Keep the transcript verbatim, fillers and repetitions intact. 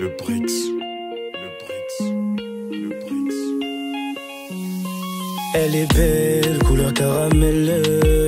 le Brix, le Brix, le Brix. Elle est belle, couleur caramel.